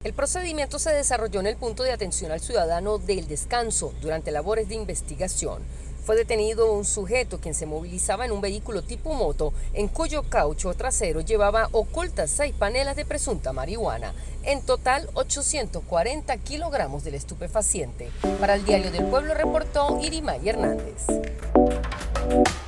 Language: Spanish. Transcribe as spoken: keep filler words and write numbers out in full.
El procedimiento se desarrolló en el punto de atención al ciudadano del Descanso durante labores de investigación. Fue detenido un sujeto quien se movilizaba en un vehículo tipo moto en cuyo caucho trasero llevaba ocultas seis panelas de presunta marihuana. En total, ochocientos cuarenta kilogramos del estupefaciente. Para el Diario del Pueblo reportó Irimay Hernández.